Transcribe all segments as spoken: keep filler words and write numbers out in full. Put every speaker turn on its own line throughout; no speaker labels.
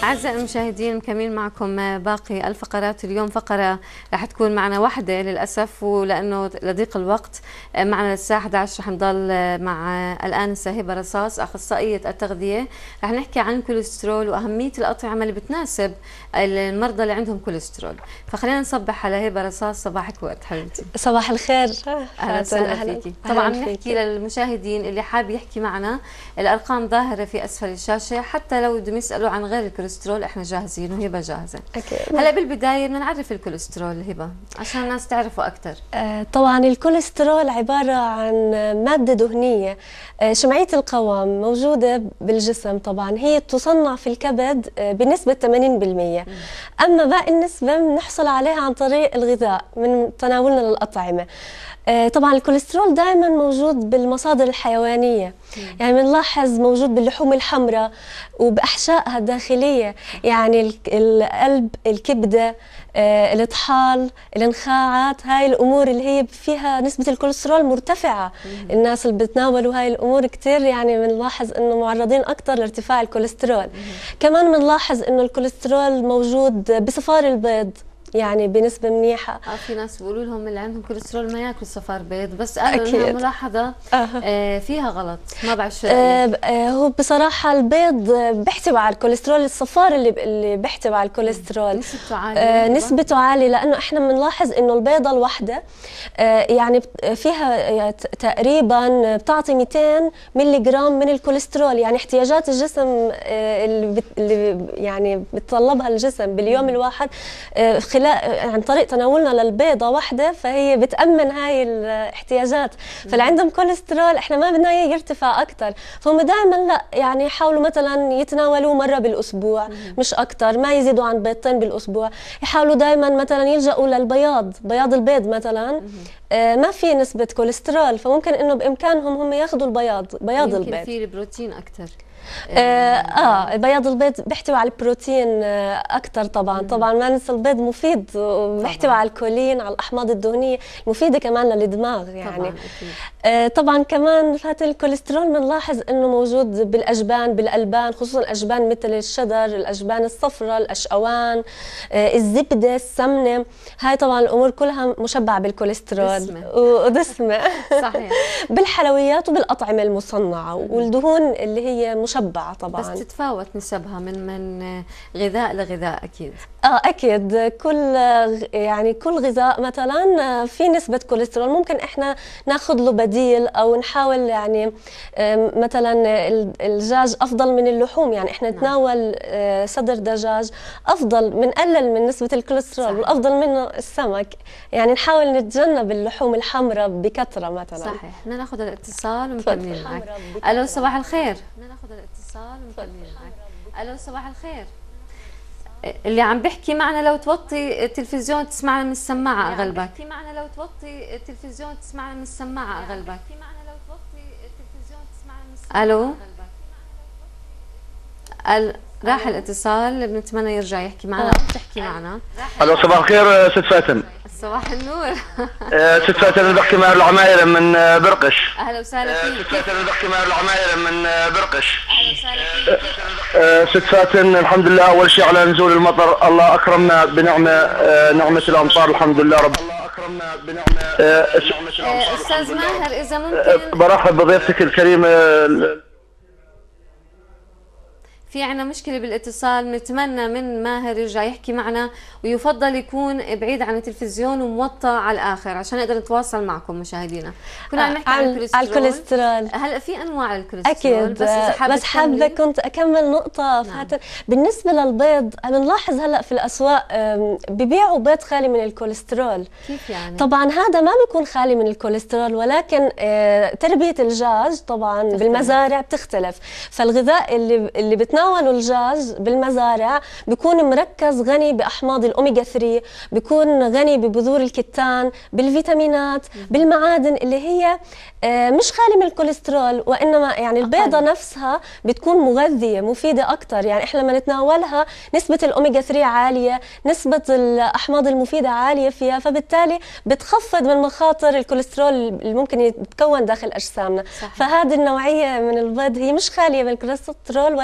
أعزائي المشاهدين، مكملين معكم باقي الفقرات. اليوم فقرة رح تكون معنا واحدة للأسف، ولأنه لضيق الوقت معنا الساعة إحدى عشر رح نضل مع الآنسة هبة رصاص أخصائية التغذية. رح نحكي عن الكوليسترول وأهمية الأطعمة اللي بتناسب المرضى اللي عندهم كوليسترول. فخلينا نصبح على هبة رصاص. صباحك ورد حبيبتي.
صباح الخير.
أهلا وسهلا فيكي. طبعا بنحكي للمشاهدين اللي حاب يحكي معنا، الأرقام ظاهرة في أسفل الشاشة، حتى لو بدهم يسألوا عن غير الكوليسترول احنا جاهزين وهبه جاهزه.
أكيد.
هلا بالبدايه بدنا نعرف الكوليسترول هبه عشان الناس تعرفوا اكثر.
آه طبعا الكوليسترول عباره عن ماده دهنيه آه شمعيه القوام، موجوده بالجسم. طبعا هي تصنع في الكبد آه بنسبه ثمانين بالمئة، اما باقي النسبه بنحصل عليها عن طريق الغذاء من تناولنا للاطعمه. آه طبعا الكوليسترول دائما موجود بالمصادر الحيوانيه، يعني بنلاحظ موجود باللحوم الحمراء وباحشائها الداخليه، يعني القلب، الكبده، آه الطحال، النخاعات، هاي الامور اللي هي فيها نسبه الكوليسترول مرتفعه. مم. الناس اللي بتناولوا هاي الامور كثير يعني بنلاحظ انه معرضين اكثر لارتفاع الكوليسترول. مم. كمان بنلاحظ انه الكوليسترول موجود بصفار البيض، يعني بنسبة منيحة.
اه في ناس بيقولوا لهم اللي عندهم كوليسترول ما ياكلوا صفار بيض، بس قالوا انها ملاحظة آه فيها غلط، ما بعرف شو
آه آه هو بصراحة البيض بيحتوي على الكوليسترول، الصفار اللي اللي بيحتوي على الكوليسترول
نسبته عالية.
آه نسبته عالية، لأنه احنا بنلاحظ انه البيضة الواحدة آه يعني فيها تقريبا بتعطي مئتين ملي جرام من الكوليسترول، يعني احتياجات الجسم آه اللي, اللي يعني بتطلبها الجسم باليوم الواحد آه عن طريق تناولنا للبيضة واحدة، فهي بتأمن هاي الاحتياجات. فاللي عندهم كوليسترول احنا ما بدنا اياه يرتفع أكثر، فهم دائما لا يعني يحاولوا مثلا يتناولوه مرة بالأسبوع مش أكثر، ما يزيدوا عن بيضتين بالأسبوع. يحاولوا دائما مثلا يلجأوا للبياض، بياض البيض مثلا آه ما في نسبة كوليسترول، فممكن انه بإمكانهم هم ياخذوا البياض، بياض البيض.
يمكن فيه البروتين أكثر.
آه, اه بياض البيض بيحتوي على البروتين آه اكثر. طبعا مم. طبعا ما ننسى البيض مفيد وبيحتوي على الكولين، على الاحماض الدهنيه المفيده كمان للدماغ يعني. طبعا, آه طبعا كمان فات الكوليسترول بنلاحظ انه موجود بالاجبان، بالالبان، خصوصا الاجبان مثل الشدر، الاجبان الصفراء، الاشقوان، آه الزبده، السمنه. هاي طبعا الامور كلها مشبعه بالكوليسترول
دسمة.
ودسمه.
صحيح.
بالحلويات وبالاطعمه المصنعه والدهون اللي هي مشبعة طبعا،
بس تتفاوت نسبها من من غذاء لغذاء اكيد.
اه اكيد. كل يعني كل غذاء مثلا في نسبة كوليسترول، ممكن احنا ناخذ له بديل او نحاول يعني مثلا الدجاج افضل من اللحوم، يعني احنا نتناول صدر دجاج افضل، بنقلل من نسبة الكوليسترول، والافضل منه السمك، يعني نحاول نتجنب اللحوم الحمراء بكثرة مثلا.
صحيح. بدنا ناخذ الاتصال ومكملين معك. الو صباح الخير. بدنا ناخذ الاتصال ومكملين معك. الو صباح الخير. اللي عم بحكي معنا لو توطي التلفزيون تسمعنا من السماعه اغلبك. بحكي معنا لو توطي التلفزيون تسمعنا من السماعه اغلبك. بحكي معنا لو توطي التلفزيون تسمعنا من السماعه. الو. ال... راح الاتصال، بنتمنى يرجع يحكي معنا او تحكي معنا.
الو صباح الخير ست فاتن.
صباح النور.
ست فاتن اللي بحكي مع العماير من برقش.
اهلا وسهلا فيك.
ست فاتن اللي بحكي مع العماير من برقش.
اهلا وسهلا فيك.
ست فاتن الحمد لله، اول شيء على نزول المطر، الله اكرمنا بنعمه نعمه الامطار الحمد لله رب. الله اكرمنا بنعمه نعمه الامطار.
استاذ ماهر اذا ممكن
برحب بضيفتك الكريمه.
في عنا مشكلة بالاتصال، نتمنى من ماهر يرجع يحكي معنا، ويفضل يكون بعيد عن التلفزيون وموطى على الآخر عشان نقدر نتواصل معكم مشاهدينا. كنا عم نحكي عن الكوليسترول.
الكوليسترول
هلا في أنواع الكوليسترول.
أكيد.
بس إذا حابة
بس حابة كنت أكمل نقطة. نعم. بالنسبة للبيض بنلاحظ هلا في الأسواق ببيعوا بيض خالي من الكوليسترول.
كيف يعني؟
طبعا هذا ما بيكون خالي من الكوليسترول، ولكن تربية الدجاج طبعا تختلف. بالمزارع بتختلف، فالغذاء اللي اللي بتناول تناول الدجاج بالمزارع بيكون مركز غني باحماض الاوميجا ثلاثة، بيكون غني ببذور الكتان، بالفيتامينات، بالمعادن اللي هي مش خالي من الكوليسترول، وانما يعني البيضه نفسها بتكون مغذيه مفيده اكثر. يعني احنا لما نتناولها نسبه الاوميجا ثلاثة عاليه، نسبه الاحماض المفيده عاليه فيها، فبالتالي بتخفض من مخاطر الكوليسترول اللي ممكن يتكون داخل اجسامنا. صحيح. فهذه النوعيه من البيض هي مش خاليه من الكوليسترول، وانما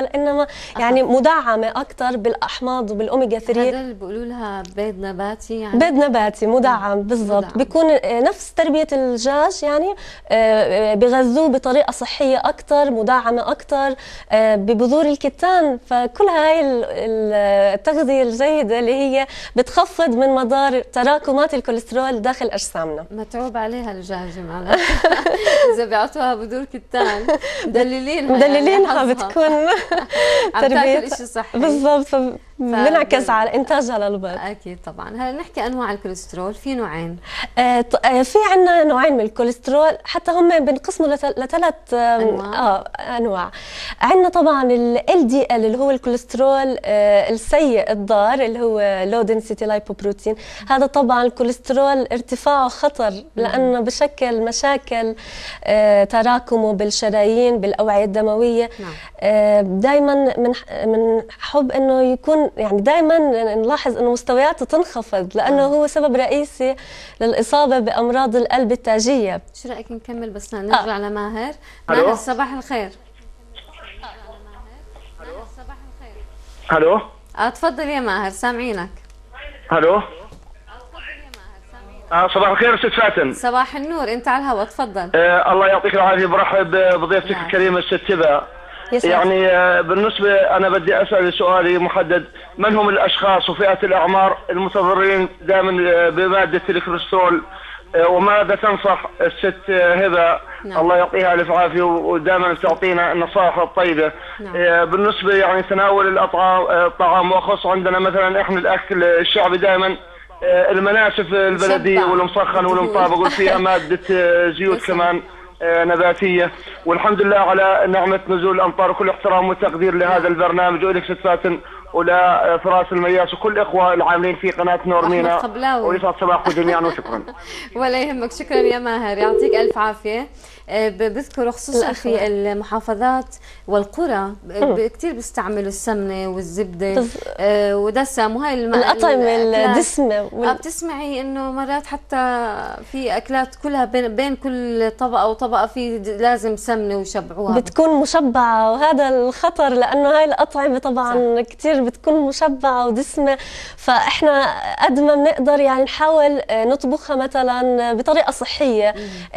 يعني مدعمه اكثر بالاحماض وبالاوميجا ثلاثة.
هذا اللي بيقولوا لها بيض نباتي يعني؟
بيض نباتي مدعم بالضبط، بيكون نفس تربيه الدجاج يعني، بغذوه بطريقه صحيه اكثر مدعمه اكثر ببذور الكتان. فكل هاي التغذيه الجيده اللي هي بتخفض من مدار تراكمات الكوليسترول داخل اجسامنا.
متعوب عليها الدجاجه معنا اذا بيعطوها بذور كتان مدللينها
مدللينها يعني بتكون
تربيه شيء صحي
بالضبط، فبنعكس على انتاجها للبيض.
اكيد طبعا. هلا نحكي انواع الكوليسترول، في نوعين.
آه في عندنا نوعين من الكوليسترول، حتى هم بنقسموا لثلاث
انواع.
اه انواع. عندنا طبعا ال دي ال اللي هو الكوليسترول آه السيء الضار اللي هو لو دنسيتي لايبوبروتين. هذا طبعا الكوليسترول ارتفاعه خطر لانه بشكل مشاكل آه تراكمه بالشرايين بالاوعيه الدمويه.
نعم.
آه دائما من من حب انه يكون يعني دائما نلاحظ انه مستوياته تنخفض لانه آه. هو سبب رئيسي للاصابه بامراض القلب التاجيه.
شو رايك نكمل بس نرجع آه. لماهر؟ ماهر صباح الخير.
الو صباح الخير. الو
اه تفضل يا ماهر سامعينك.
الو آه صباح الخير استاذ فاتن.
صباح النور، انت على الهواء تفضل.
آه الله يعطيك العافيه، برحب بضيفتك الكريمه الست تبا. يعني آه بالنسبه انا بدي اسال سؤالي محدد، من هم الاشخاص وفئه الاعمار المتضررين دائما آه بماده الكوليسترول، آه وماذا تنصح الست آه هبه؟ نعم. الله يعطيها الف عافيه ودائما تعطينا النصائح الطيبه. نعم. آه بالنسبه يعني تناول الاطعام آه الطعام، وخص عندنا مثلا احنا الاكل الشعبي دائما المناسف البلديه والمسخن والمطابق فيها ماده زيوت كمان نباتيه، والحمد لله على نعمه نزول الامطار. وكل احترام وتقدير لهذا البرنامج ولك ست فاتن ولا فراس المياس وكل اخوه العاملين في قناه نور مينا، ويسعد صباحكم جميعا وشكرا.
ولا يهمك، شكرا يا ماهر، يعطيك الف عافيه. بذكر خصوصا في المحافظات والقرى كثير بيستعملوا السمنه والزبده ودسم وهي
الاطعمه الدسمه
وال... بتسمعي انه مرات حتى في اكلات كلها بين, بين كل طبقه وطبقه في لازم سمنه ويشبعوها،
بتكون مشبعه، وهذا الخطر لانه هاي الاطعمه طبعا كثير بتكون مشبعه ودسمه. فاحنا قد ما بنقدر يعني نحاول نطبخها مثلا بطريقه صحيه،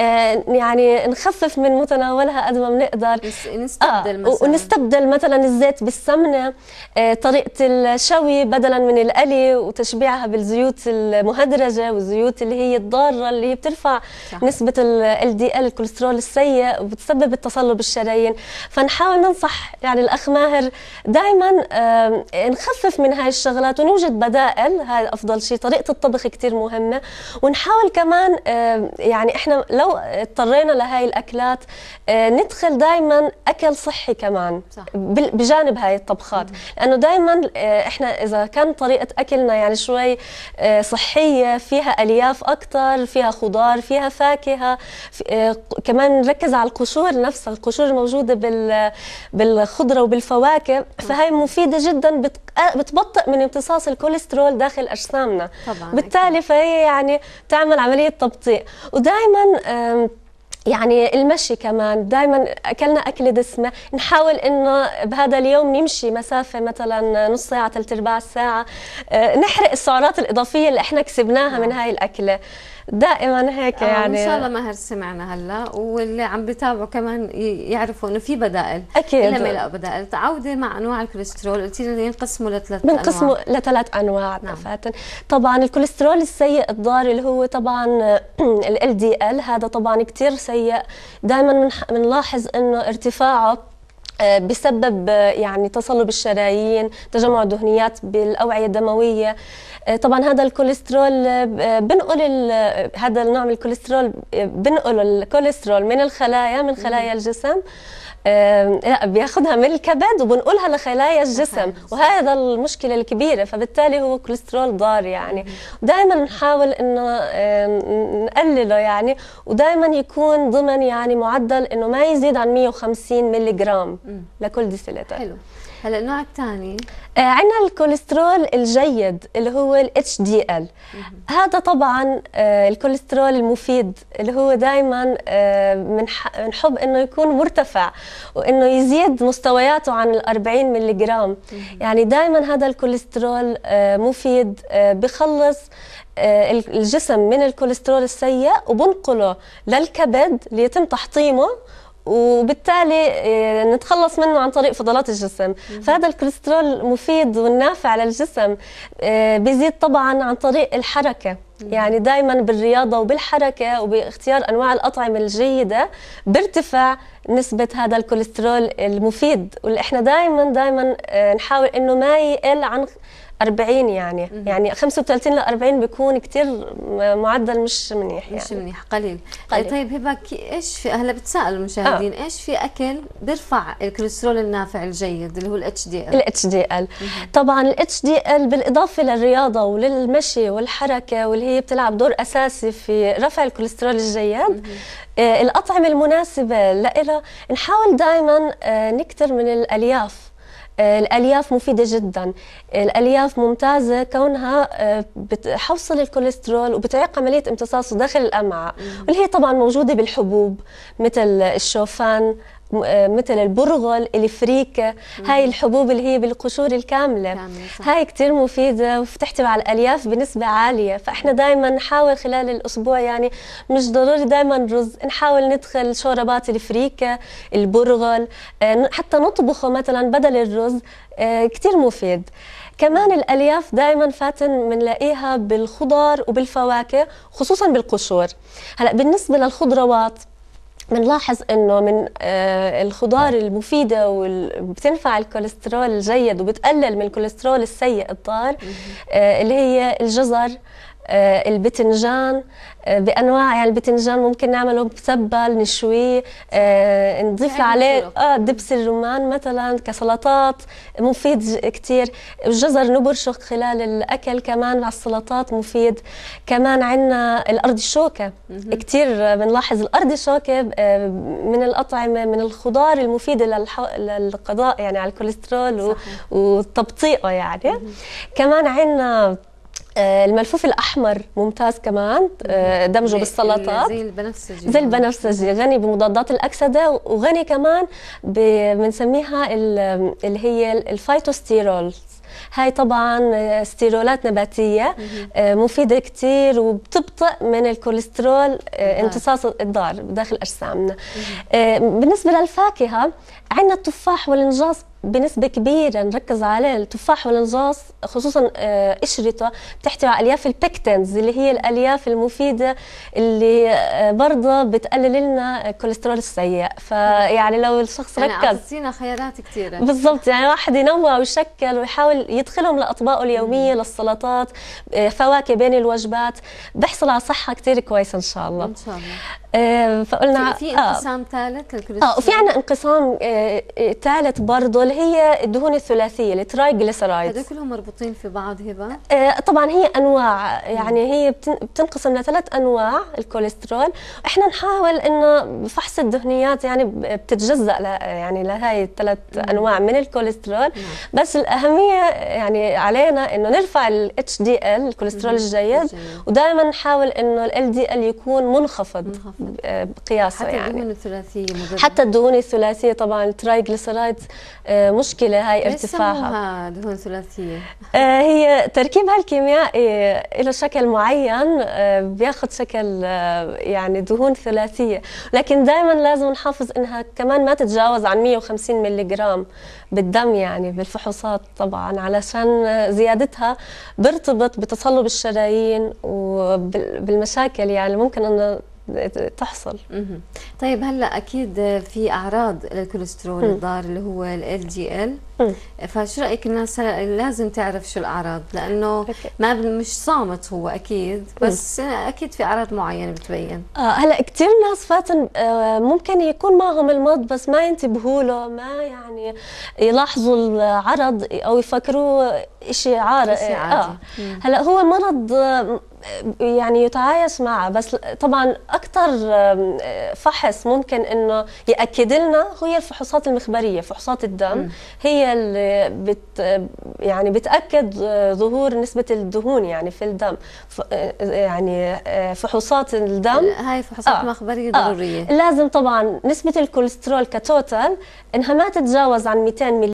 يعني نخفف من متناولها قد ما بنقدر،
نستبدل
آه ونستبدل مثلا الزيت بالسمنه، آه طريقه الشوي بدلا من القلي وتشبيعها بالزيوت المهدرجه والزيوت اللي هي الضاره اللي هي بترفع صح. نسبه ال دي ال الكوليسترول السيء وبتسبب التصلب الشرايين. فنحاول ننصح يعني الاخ ماهر دائما آه نخفف من هاي الشغلات ونوجد بدائل، هاي افضل شيء. طريقه الطبخ كثير مهمه، ونحاول كمان آه يعني احنا لو اضطرينا لهي الأكلات آه ندخل دائما أكل صحي كمان صح. بجانب هاي الطبخات، لأنه دائما آه إحنا إذا كان طريقة أكلنا يعني شوي آه صحية، فيها ألياف أكثر، فيها خضار، فيها فاكهة، آه كمان نركز على القشور نفسها، القشور الموجودة بال بالخضرة وبالفواكه، فهي مفيدة جدا، بتبطئ من امتصاص الكوليسترول داخل أجسامنا. طبعا بالتالي أكيد. فهي يعني تعمل عملية تبطيء. ودائما آه يعني المشي كمان، دائما اكلنا اكله دسمه نحاول انه بهذا اليوم نمشي مسافه مثلا نص ساعه ثلاث ارباع ساعه، نحرق السعرات الاضافيه اللي احنا كسبناها من هاي الاكله دائما هيك. يعني
ان شاء الله ماهر سمعنا هلا، واللي عم بيتابعوا كمان يعرفوا انه في بدائل.
اكيد
الا ما يلاقوا بدائل. تعودي مع انواع الكوليسترول، قلتي لنا ينقسموا لثلاث انواع.
بنقسموا لثلاث انواع. نعم. فاتن طبعا الكوليسترول السيء الضار اللي هو طبعا ال دي ال، هذا طبعا كثير سيء، دائما بنلاحظ انه ارتفاعه بسبب يعني تصلب الشرايين، تجمع دهنيات بالاوعيه الدمويه. طبعا هذا الكوليسترول بنقل هذا النوع من الكوليسترول بنقل الكوليسترول من الخلايا من خلايا الجسم، لا بياخذها من الكبد وبنقلها لخلايا الجسم، وهذا المشكله الكبيره. فبالتالي هو كوليسترول ضار يعني. دائما نحاول انه نقلله يعني، ودائما يكون ضمن يعني معدل انه ما يزيد عن مئة وخمسين ملي جرام لكل ديسيلتر.
حلو. هلا النوع الثاني
آه عندنا الكوليسترول الجيد اللي هو ال إتش دي إل. هذا طبعا آه الكوليسترول المفيد اللي هو دائما آه بنحب انه يكون مرتفع وانه يزيد مستوياته عن ال أربعين ملي جرام. يعني دائما هذا الكوليسترول آه مفيد، آه بخلص آه الجسم من الكوليسترول السيء وبنقله للكبد ليتم تحطيمه، وبالتالي نتخلص منه عن طريق فضلات الجسم. فهذا الكوليسترول مفيد والنافع للجسم. بيزيد طبعا عن طريق الحركة، يعني دائما بالرياضة وبالحركة وباختيار أنواع الأطعمة الجيدة بارتفاع نسبة هذا الكوليسترول المفيد، واللي احنا دائما دائما نحاول انه ما يقل عن أربعين. يعني مم. يعني خمسة وثلاثين ل أربعين بيكون كثير معدل مش منيح، يعني
مش منيح، قليل. قليل. طيب هبه، ايش في هلا بتسال المشاهدين آه. ايش في اكل بيرفع الكوليسترول النافع الجيد اللي هو الاتش دي ال؟ الاتش
دي ال طبعا الاتش دي ال بالاضافه للرياضه وللمشي والحركه واللي هي بتلعب دور اساسي في رفع الكوليسترول الجيد. آه الاطعمه المناسبه لها نحاول دائما آه نكتر من الالياف. الألياف مفيدة جدا. الألياف ممتازة كونها بتحوصل الكوليسترول وبتعيق عملية امتصاصه داخل الأمعاء، واللي هي طبعا موجودة بالحبوب مثل الشوفان، مثل البرغل، الفريكة. هاي الحبوب اللي هي بالقشور الكاملة، هاي كتير مفيدة وبتحتوي على الألياف بنسبة عالية. فإحنا دائما نحاول خلال الأسبوع، يعني مش ضروري دائما رز، نحاول ندخل شوربات الفريكة، البرغل، حتى نطبخه مثلا بدل الرز، كتير مفيد. كمان الألياف دائما فاتن بنلاقيها بالخضار وبالفواكه، خصوصا بالقشور. هلا بالنسبة للخضروات بنلاحظ انه من آه الخضار المفيده وبتنفع الكوليسترول الجيد وبتقلل من الكوليسترول السيء الضار، آه اللي هي الجزر، آه البتنجان آه بانواع. يعني البتنجان ممكن نعمله مسبل، نشويه، آه نضيف يعني عليه اه دبس الرمان مثلا كسلطات، مفيد كثير. الجزر نبرشه خلال الاكل كمان على السلطات، مفيد. كمان عندنا الارض الشوكه، كثير بنلاحظ الارض الشوكه من الاطعمه من الخضار المفيده للقضاء يعني على الكوليسترول وتبطيئه يعني. كمان عندنا الملفوف الأحمر ممتاز كمان، دمجه بالسلطات
زي البنفسجي.
زي البنفسجي غني بمضادات الأكسدة، وغني كمان بنسميها اللي هي الفايتوستيرولز. هاي طبعا ستيرولات نباتية مفيدة كتير وبتبطئ من الكوليسترول امتصاص الضار داخل أجسامنا. بالنسبة للفاكهة عندنا التفاح والنجاص بنسبة كبيرة نركز عليه. التفاح والنجاص خصوصا قشرته بتحتوي على الياف البكتنز اللي هي الالياف المفيدة اللي برضه بتقلل لنا الكوليسترول السيء. فيعني لو الشخص
يعني
ركز،
عطينا خيارات كثيرة
بالضبط. يعني واحد ينوع ويشكل ويحاول يدخلهم لاطباقه اليومية، للسلطات، فواكه بين الوجبات، بحصل على صحة كثير كويسة ان شاء الله.
ان شاء الله.
آه فقلنا
في انقسام ثالث للكوليسترول.
اه وفي عندنا انقسام ثالث آه برضه اللي هي الدهون الثلاثيه، الترايجليسرايدز.
هذول كلهم مربوطين في بعض هبه؟
آه طبعا هي انواع، يعني هي بتنقسم لثلاث انواع الكوليسترول. احنا نحاول انه بفحص الدهنيات يعني بتتجزأ يعني لهي الثلاث انواع من الكوليسترول. مم. بس الاهميه يعني علينا انه نرفع الاتش دي ال الكوليسترول الجيد، ودائما نحاول انه ال دي ال يكون منخفض, منخفض. بقياسه.
حتى
يعني
الدهون الثلاثيه مضرة.
حتى الدهون الثلاثيه طبعا الترايجليسرايدز مشكله هاي ارتفاعها.
ليش دهون ثلاثيه؟
آه هي تركيبها الكيميائي له شكل معين، آه بياخذ شكل آه يعني دهون ثلاثيه، لكن دائما لازم نحافظ انها كمان ما تتجاوز عن مئة وخمسين ملي جرام بالدم، يعني بالفحوصات طبعا، علشان زيادتها بيرتبط بتصلب الشرايين وبالمشاكل يعني ممكن انه تحصل.
مم. طيب هلا اكيد في اعراض للكوليسترول الضار اللي هو ال دي ال، فشو رايك الناس لازم تعرف شو الاعراض؟ لانه ما مش صامت هو اكيد، بس م. اكيد في اعراض معينه بتبين.
اه هلا كثير ناس فاتن آه ممكن يكون معهم المرض بس ما ينتبهوا له، ما يعني يلاحظوا العرض او يفكروه شيء عارض.
آه.
هلا هو مرض يعني يتعايش معها. بس طبعا اكثر فحص ممكن انه ياكد لنا هي الفحوصات المخبريه، فحوصات الدم م. هي اللي بت يعني بتاكد ظهور نسبه الدهون يعني في الدم. يعني فحوصات الدم
هاي فحوصات آه. مخبريه ضروريه.
آه. لازم طبعا نسبه الكوليسترول كتوتال انها ما تتجاوز عن مئتين ملي